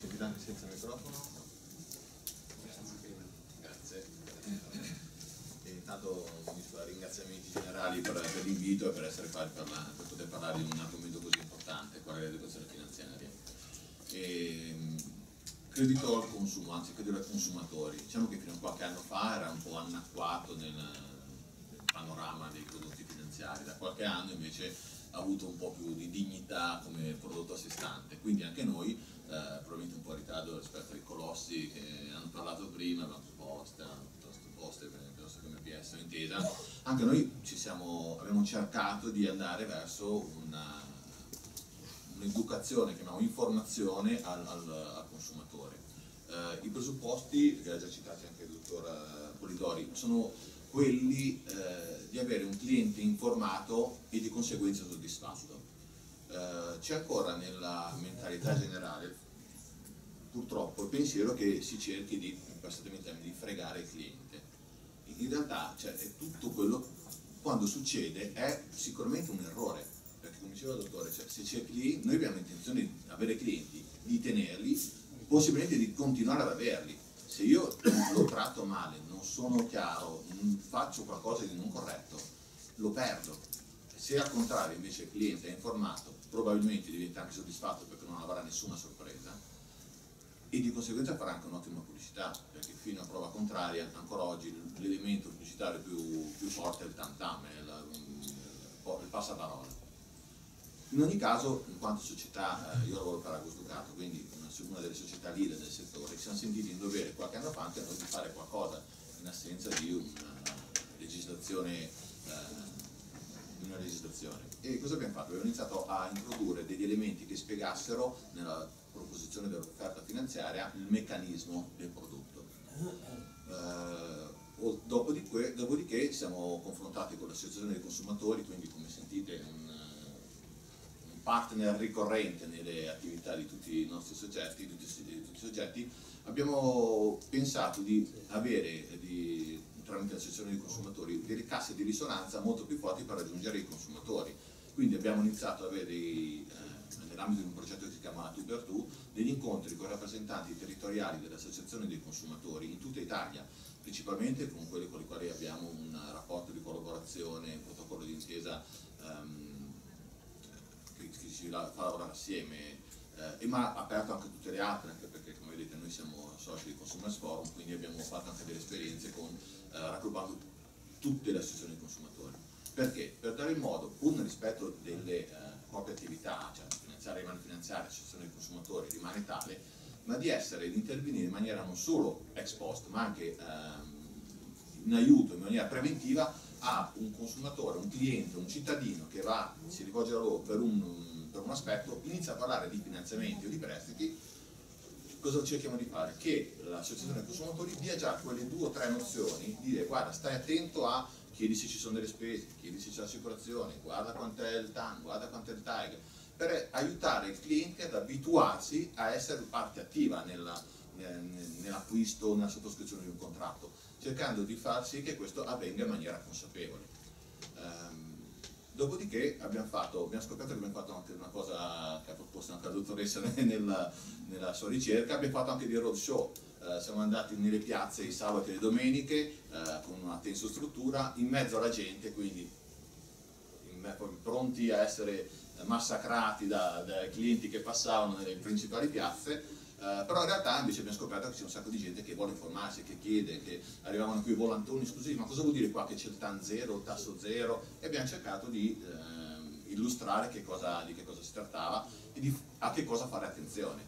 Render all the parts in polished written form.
Anche senza microfono. Grazie. E intanto unisco ringraziamenti generali per l'invito e per essere qua per poter parlare di un argomento così importante, qual è l'educazione finanziaria. Credito al consumo, anzi credito ai consumatori. Diciamo che fino a qualche anno fa era un po' anacquato nel panorama dei prodotti finanziari, da qualche anno invece ha avuto un po' più di dignità come prodotto a sé stante, quindi anche noi, probabilmente un po' in ritardo rispetto ai colossi che hanno parlato prima, Banco Poste, piuttosto come PS o Intesa, anche noi abbiamo cercato di andare verso un'educazione, chiamiamo informazione al consumatore. I presupposti, che ha già citati anche il dottor Polidori, sono quelli di avere un cliente informato e di conseguenza soddisfatto. C'è ancora nella mentalità generale purtroppo il pensiero che si cerchi di, passatemi in termini, di fregare il cliente. In realtà è tutto quello, quando succede, è sicuramente un errore, perché come diceva il dottore, se c'è cliente, noi abbiamo intenzione di avere clienti, di tenerli, possibilmente di continuare ad averli. Se io lo tratto male, non sono chiaro, faccio qualcosa di non corretto, lo perdo. Se al contrario invece il cliente è informato, probabilmente diventa anche soddisfatto perché non avrà nessuna sorpresa e di conseguenza farà anche un'ottima pubblicità, perché fino a prova contraria ancora oggi l'elemento pubblicitario più forte è il tam tam, è il passaparola. In ogni caso, in quanto società, io lavoro per Agos Ducato, quindi una delle società leader del settore, ci siamo sentiti in dovere qualche anno fa anche noi di fare qualcosa in assenza di una legislazione. E cosa abbiamo fatto? Abbiamo iniziato a introdurre degli elementi che spiegassero nella proposizione dell'offerta finanziaria il meccanismo del prodotto. Dopodiché ci siamo confrontati con l'associazione dei consumatori, quindi come sentite un partner ricorrente nelle attività di tutti i nostri soggetti, abbiamo pensato di avere tramite l'associazione dei consumatori delle casse di risonanza molto più forti per raggiungere i consumatori. Quindi abbiamo iniziato ad avere nell'ambito di un progetto che si chiama Tu per Tu degli incontri con rappresentanti territoriali dell'associazione dei consumatori in tutta Italia, principalmente con quelli con i quali abbiamo un rapporto di collaborazione, un protocollo di intesa che ci fa lavorare assieme, ma aperto anche a tutte le altre, anche perché come vedete noi siamo soci di Consumers Forum, quindi abbiamo fatto anche delle esperienze raggruppando tutte le associazioni dei consumatori. Perché? Per dare il modo, pur nel rispetto delle proprie attività, cioè finanziaria rimane finanziaria, l'associazione dei consumatori rimane tale, ma di intervenire in maniera non solo ex post, ma anche in aiuto, in maniera preventiva a un consumatore, un cliente, un cittadino che si rivolge a loro per un aspetto, inizia a parlare di finanziamenti o di prestiti. Cosa cerchiamo di fare? Che l'associazione dei consumatori dia già quelle 2 o 3 nozioni, di dire guarda stai attento a, chiedi se ci sono delle spese, chiedi se c'è l'assicurazione, guarda quant'è il TAN, guarda quant'è il TAG, per aiutare il cliente ad abituarsi a essere parte attiva nell'acquisto, nella sottoscrizione di un contratto, cercando di far sì che questo avvenga in maniera consapevole. Dopodiché abbiamo scoperto che abbiamo fatto anche una cosa che ha proposto anche la dottoressa nella sua ricerca, abbiamo fatto anche dei roadshow. Siamo andati nelle piazze i sabati e le domeniche con una tensostruttura in mezzo alla gente, quindi pronti a essere massacrati dai clienti che passavano nelle principali piazze, però in realtà invece abbiamo scoperto che c'è un sacco di gente che vuole informarsi, che chiede, che arrivavano qui volantoni esclusivi, ma cosa vuol dire qua che c'è il TAN zero, il tasso zero, e abbiamo cercato di illustrare di che cosa si trattava e a che cosa fare attenzione.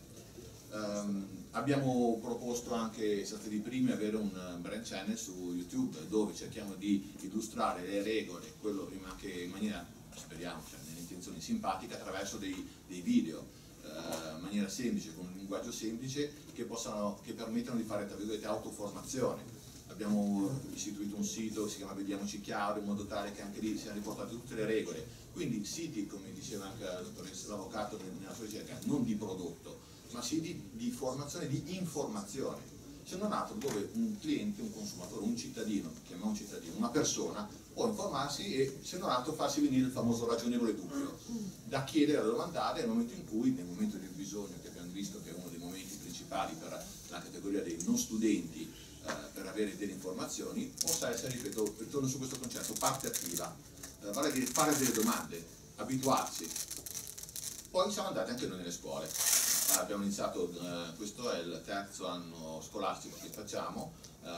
Abbiamo proposto anche, siamo stati i primi, ad avere un brand channel su YouTube dove cerchiamo di illustrare le regole, quello anche in maniera, speriamo, nelle intenzioni simpatiche, attraverso dei video, in maniera semplice, con un linguaggio semplice, che permettano di fare, tra virgolette, autoformazione. Abbiamo istituito un sito che si chiama Vediamoci Chiaro, in modo tale che anche lì siano riportate tutte le regole. Quindi siti, come diceva anche la dottoressa, l'avvocato nella sua ricerca, non di prodotto, ma siti di formazione, di informazione. Se non altro dove un cliente, un consumatore, un cittadino, chiamiamo un cittadino, una persona, può informarsi e se non altro farsi venire il famoso ragionevole dubbio, da chiedere, da domandare nel momento in cui, nel momento del bisogno, che abbiamo visto che è uno dei momenti principali vali per la categoria dei non studenti per avere delle informazioni, possa essere, ripeto, ritorno su questo concetto, parte attiva, vale a dire fare delle domande, abituarsi. Poi siamo andati anche noi nelle scuole, abbiamo iniziato, questo è il terzo anno scolastico che facciamo,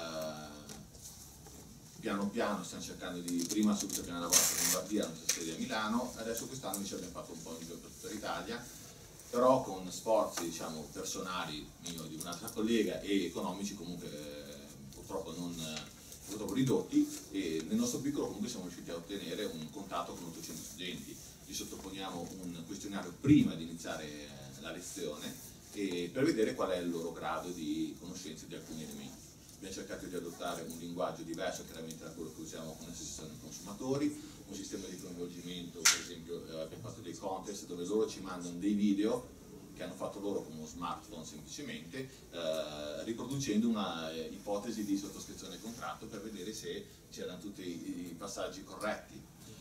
piano piano stiamo cercando di, prima subito abbiamo lavorato in Lombardia, non so se a Milano, adesso quest'anno invece abbiamo fatto un po' in giro per tutta l'Italia, però con sforzi, diciamo, personali mio di un'altra collega e economici comunque purtroppo ridotti, e nel nostro piccolo comunque siamo riusciti a ottenere un contatto con 800 studenti. Gli sottoponiamo un questionario prima di iniziare la lezione per vedere qual è il loro grado di conoscenza di alcuni elementi. Abbiamo cercato di adottare un linguaggio diverso chiaramente da quello che usiamo con l'associazione dei consumatori, un sistema di coinvolgimento, per esempio abbiamo fatto dei contest dove loro ci mandano dei video che hanno fatto loro con uno smartphone semplicemente, riproducendo una ipotesi di sottoscrizione del contratto per vedere se c'erano tutti i passaggi corretti.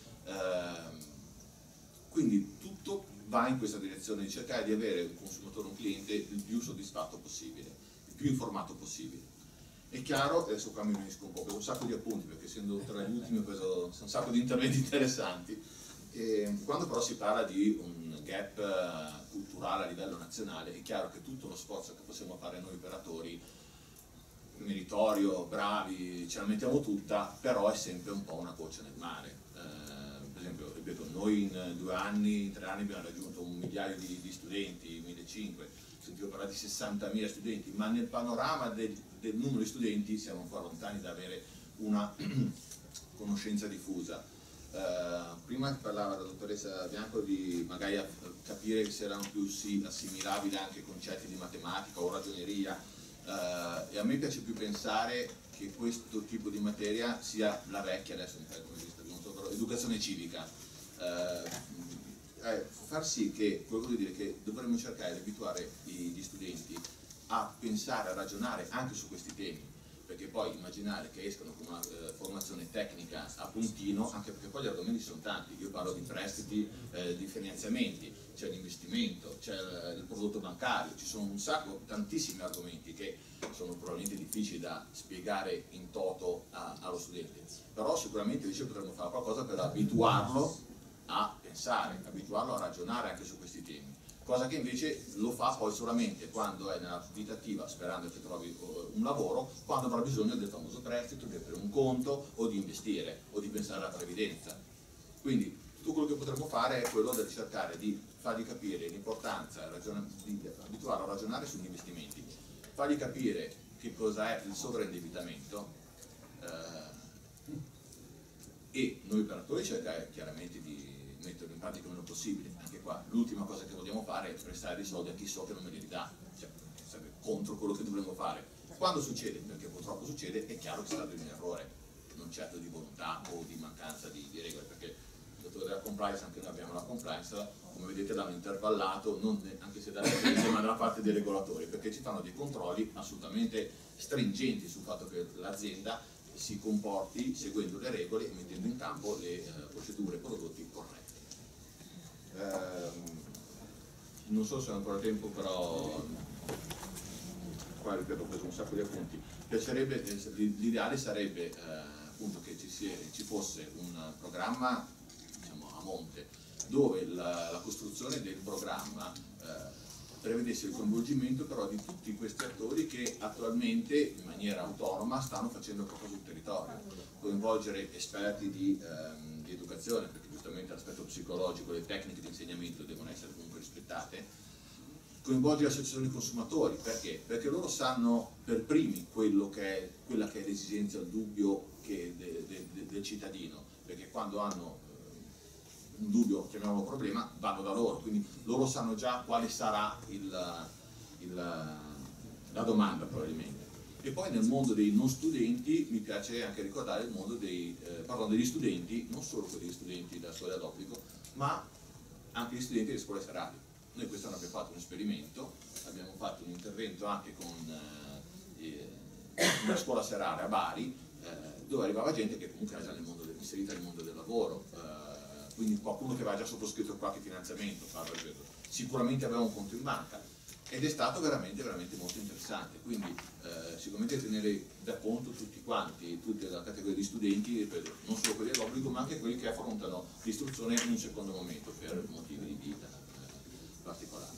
Quindi tutto va in questa direzione di cercare di avere un consumatore, un cliente il più soddisfatto possibile, il più informato possibile. È chiaro, adesso qua mi unisco un po', ho preso un sacco di appunti perché essendo tra gli ultimi ho preso un sacco di interventi interessanti. Quando però si parla di un gap culturale a livello nazionale, è chiaro che tutto lo sforzo che possiamo fare noi operatori, meritorio, bravi, ce la mettiamo tutta, però è sempre un po' una goccia nel mare. Per esempio, ripeto, noi in 2 anni, in 3 anni abbiamo raggiunto 1 migliaio di studenti, 1.500, sentivo parlare di 60.000 studenti, ma nel panorama del numero di studenti siamo ancora lontani da avere una conoscenza diffusa. Prima parlava la dottoressa Bianco di magari capire se erano più assimilabili anche concetti di matematica o ragioneria, e a me piace più pensare che questo tipo di materia sia la vecchia, adesso non so, però educazione civica, far sì che, quello vuol dire che dovremmo cercare di abituare gli studenti a pensare, a ragionare anche su questi temi, perché poi immaginare che escono con una formazione tecnica a puntino, anche perché poi gli argomenti sono tanti, io parlo di prestiti, di finanziamenti, c'è l'investimento, c'è il prodotto bancario, ci sono un sacco, tantissimi argomenti che sono probabilmente difficili da spiegare in toto allo studente, però sicuramente invece potremmo fare qualcosa per abituarlo a pensare, abituarlo a ragionare anche su questi temi, cosa che invece lo fa poi solamente quando è nella vita attiva, sperando che trovi un lavoro, quando avrà bisogno del famoso prestito, di aprire un conto o di investire o di pensare alla previdenza. Quindi tutto quello che potremmo fare è quello di cercare di fargli capire l'importanza, di abituarlo a ragionare sugli investimenti, fargli capire che cosa è il sovraindebitamento, e noi operatori cercare chiaramente di metterlo in pratica il meno possibile. Anche qua l'ultima cosa che vogliamo fare è prestare dei soldi a chi so che non me li ridà, cioè sarebbe contro quello che dovremmo fare. Quando succede, perché purtroppo succede, è chiaro che sarà un errore, non certo di volontà o di mancanza di regole, perché il dottore della compliance, anche noi abbiamo la compliance, come vedete l'hanno intervallato, non anche se dalla legge ma dalla parte dei regolatori, perché ci fanno dei controlli assolutamente stringenti sul fatto che l'azienda si comporti seguendo le regole e mettendo in campo le procedure e prodotti corretti. Non so se ho ancora tempo, però qua ripeto, ho preso un sacco di appunti. L'ideale sarebbe appunto che ci fosse un programma, diciamo, a monte, dove la costruzione del programma prevedesse il coinvolgimento però di tutti questi attori che attualmente in maniera autonoma stanno facendo qualcosa sul territorio, coinvolgere esperti di educazione, perché giustamente l'aspetto psicologico e le tecniche di insegnamento devono essere comunque rispettate, coinvolgere le associazioni consumatori, perché? Perché loro sanno per primi quella che è l'esigenza, il dubbio del cittadino, perché quando hanno un dubbio, chiamiamolo problema, vanno da loro, quindi loro sanno già quale sarà la domanda probabilmente. E poi nel mondo dei non studenti mi piace anche ricordare il mondo parlando degli studenti, non solo degli studenti della scuola d'obbligo, ma anche gli studenti delle scuole serali. Noi quest'anno abbiamo fatto un esperimento, abbiamo fatto un intervento anche con una scuola serale a Bari, dove arrivava gente che comunque era già inserita nel mondo del lavoro, quindi qualcuno che aveva già sottoscritto qualche finanziamento, sicuramente aveva un conto in banca, ed è stato veramente molto interessante, quindi sicuramente tenere da conto tutti quanti, tutta la categoria di studenti, ripeto, non solo quelli all'obbligo ma anche quelli che affrontano l'istruzione in un secondo momento per motivi di vita particolari.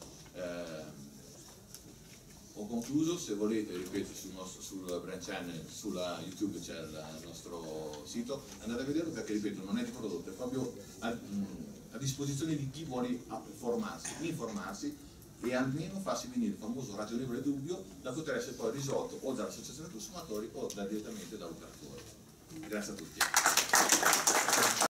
Ho concluso, se volete, ripeto, sul brand channel, sulla YouTube c'è il nostro sito, andate a vederlo perché, ripeto, non è di prodotto, è proprio a disposizione di chi vuole formarsi, informarsi e almeno farsi venire il famoso ragionevole dubbio da poter essere poi risolto o dall'associazione consumatori o direttamente dall'operatore. Grazie a tutti.